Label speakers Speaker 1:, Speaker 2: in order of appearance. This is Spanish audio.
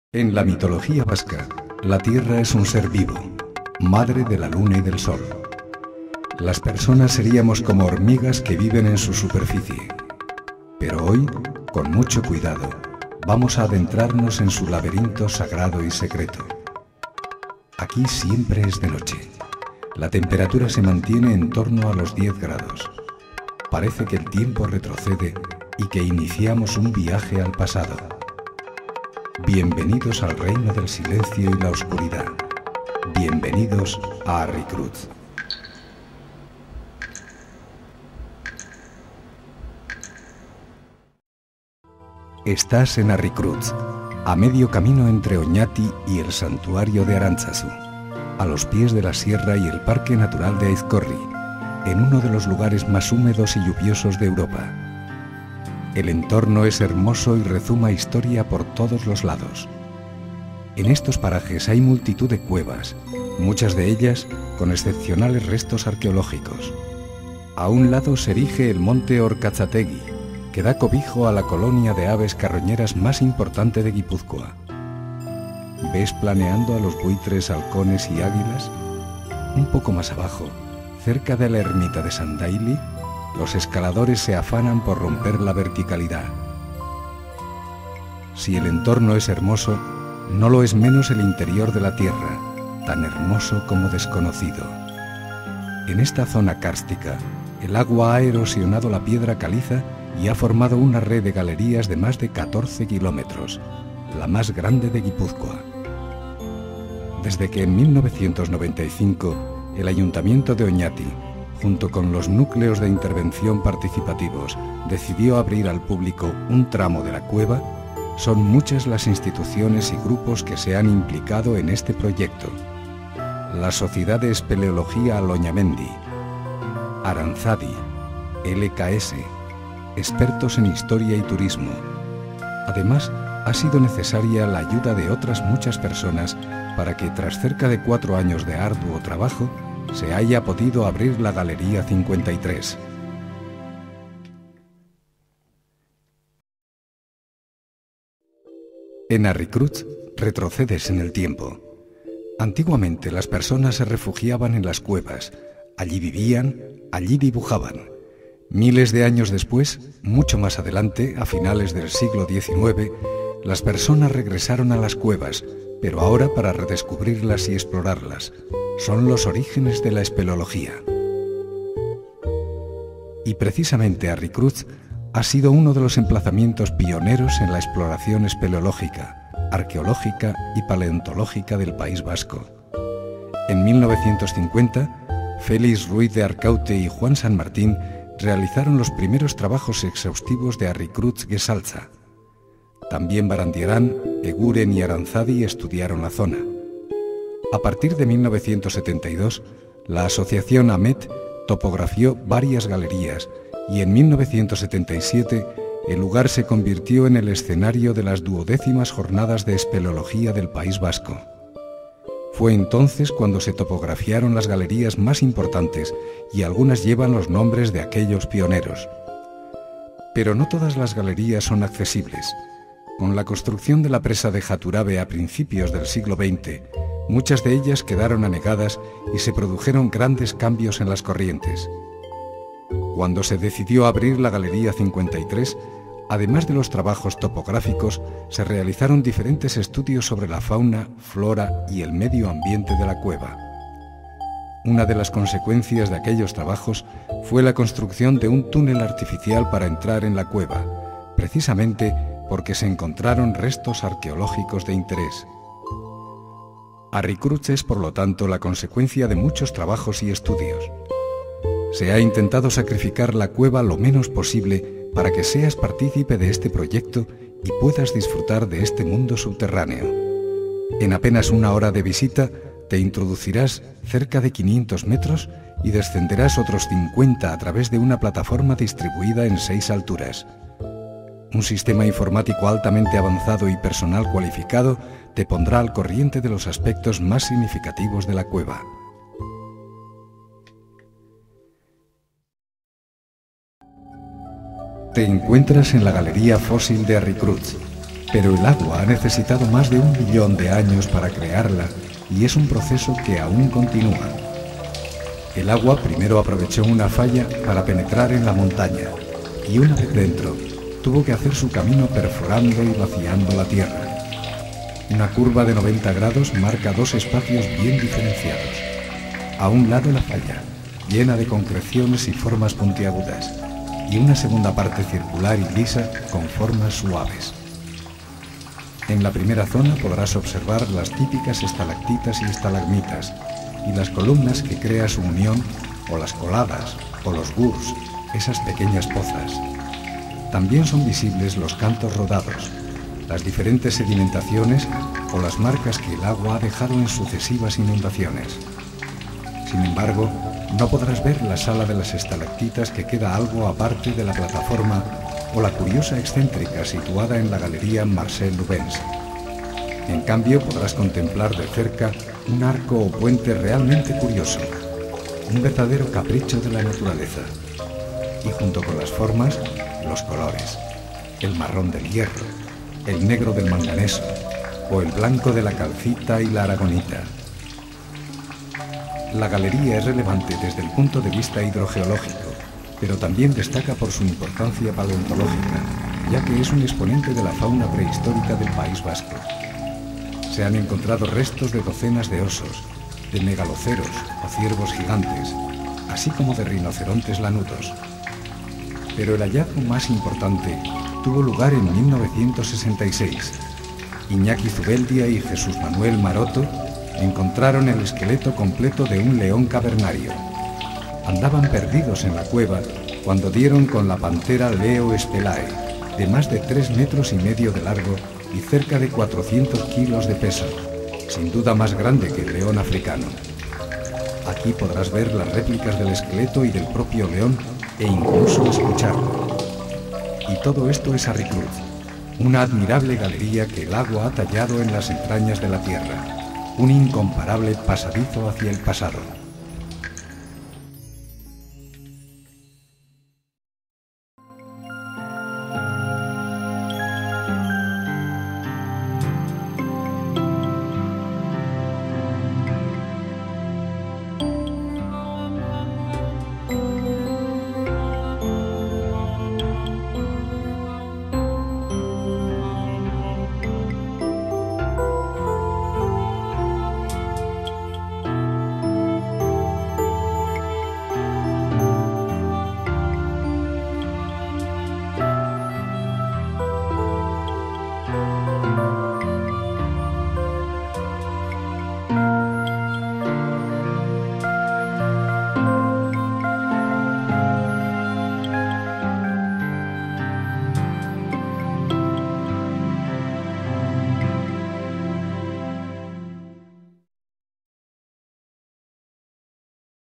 Speaker 1: En la mitología vasca, la Tierra es un ser vivo, madre de la luna y del sol. Las personas seríamos como hormigas que viven en su superficie. Pero hoy, con mucho cuidado, vamos a adentrarnos en su laberinto sagrado y secreto. Aquí siempre es de noche. La temperatura se mantiene en torno a los 10 grados. Parece que el tiempo retrocede y que iniciamos un viaje al pasado. Bienvenidos al reino del silencio y la oscuridad. Bienvenidos a Arricruz. Estás en Arricruz, a medio camino entre Oñati y el santuario de Arantzazu, a los pies de la sierra y el Parque Natural de Aizkorri, en uno de los lugares más húmedos y lluviosos de Europa. El entorno es hermoso y rezuma historia por todos los lados. En estos parajes hay multitud de cuevas, muchas de ellas con excepcionales restos arqueológicos. A un lado se erige el monte Orkatzategui, que da cobijo a la colonia de aves carroñeras más importante de Guipúzcoa. ¿Ves planeando a los buitres, halcones y águilas? Un poco más abajo, cerca de la ermita de Sandaili, los escaladores se afanan por romper la verticalidad. Si el entorno es hermoso, no lo es menos el interior de la tierra, tan hermoso como desconocido. En esta zona kárstica, el agua ha erosionado la piedra caliza y ha formado una red de galerías de más de 14 kilómetros, la más grande de Guipúzcoa. Desde que en 1995 el Ayuntamiento de Oñati, junto con los núcleos de intervención participativos, decidió abrir al público un tramo de la cueva, son muchas las instituciones y grupos que se han implicado en este proyecto. La Sociedad de Espeleología Loñamendi, Aranzadi, LKS, expertos en historia y turismo. Además, ha sido necesaria la ayuda de otras muchas personas para que, tras cerca de 4 años de arduo trabajo, se haya podido abrir la Galería 53. En Arricruz retrocedes en el tiempo. Antiguamente las personas se refugiaban en las cuevas, allí vivían, allí dibujaban. Miles de años después, mucho más adelante, a finales del siglo XIX, las personas regresaron a las cuevas, pero ahora para redescubrirlas y explorarlas. Son los orígenes de la espeleología. Y precisamente Arricruz ha sido uno de los emplazamientos pioneros en la exploración espeleológica, arqueológica y paleontológica del País Vasco. En 1950, Félix Ruiz de Arcaute y Juan San Martín realizaron los primeros trabajos exhaustivos de Arricruz-Gesaltza. También Barandiarán, Eguren y Aranzadi estudiaron la zona. A partir de 1972, la asociación AMET topografió varias galerías y en 1977 el lugar se convirtió en el escenario de las 12ª Jornadas de Espeleología del País Vasco. Fue entonces cuando se topografiaron las galerías más importantes y algunas llevan los nombres de aquellos pioneros. Pero no todas las galerías son accesibles. Con la construcción de la presa de Jaturabe a principios del siglo XX, muchas de ellas quedaron anegadas y se produjeron grandes cambios en las corrientes. Cuando se decidió abrir la Galería 53, además de los trabajos topográficos, se realizaron diferentes estudios sobre la fauna, flora y el medio ambiente de la cueva. Una de las consecuencias de aquellos trabajos fue la construcción de un túnel artificial para entrar en la cueva, precisamente porque se encontraron restos arqueológicos de interés. Arricruz es, por lo tanto, la consecuencia de muchos trabajos y estudios. Se ha intentado sacrificar la cueva lo menos posible para que seas partícipe de este proyecto y puedas disfrutar de este mundo subterráneo. En apenas 1 hora de visita, te introducirás cerca de 500 metros y descenderás otros 50 a través de una plataforma distribuida en 6 alturas. Un sistema informático altamente avanzado y personal cualificado te pondrá al corriente de los aspectos más significativos de la cueva. Te encuentras en la Galería Fósil de Arricruz, Pero el agua ha necesitado más de 1 millón de años para crearla y es un proceso que aún continúa. El agua primero aprovechó una falla para penetrar en la montaña y una vez dentro tuvo que hacer su camino perforando y vaciando la tierra. Una curva de 90 grados marca 2 espacios bien diferenciados. A un lado la falla, llena de concreciones y formas puntiagudas, y una segunda parte circular y lisa con formas suaves. En la primera zona podrás observar las típicas estalactitas y estalagmitas y las columnas que crea su unión, o las coladas, o los gurs, esas pequeñas pozas. También son visibles los cantos rodados, las diferentes sedimentaciones o las marcas que el agua ha dejado en sucesivas inundaciones. Sin embargo, no podrás ver la sala de las estalactitas que queda algo aparte de la plataforma o la curiosa excéntrica situada en la Galería Marcel Lubens. En cambio, podrás contemplar de cerca un arco o puente realmente curioso, un verdadero capricho de la naturaleza. Y junto con las formas, los colores, el marrón del hierro, el negro del manganeso o el blanco de la calcita y la aragonita. La galería es relevante desde el punto de vista hidrogeológico, pero también destaca por su importancia paleontológica, ya que es un exponente de la fauna prehistórica del País Vasco. Se han encontrado restos de docenas de osos, de megaloceros o ciervos gigantes, así como de rinocerontes lanudos. Pero el hallazgo más importante tuvo lugar en 1966. Iñaki Zubeldia y Jesús Manuel Maroto encontraron el esqueleto completo de un león cavernario. Andaban perdidos en la cueva cuando dieron con la pantera Leo Spelae, de más de 3,5 metros de largo y cerca de 400 kilos de peso, sin duda más grande que el león africano. Aquí podrás ver las réplicas del esqueleto y del propio león e incluso escucharlo. Y todo esto es Harricruz, una admirable galería que el agua ha tallado en las entrañas de la tierra, un incomparable pasadizo hacia el pasado.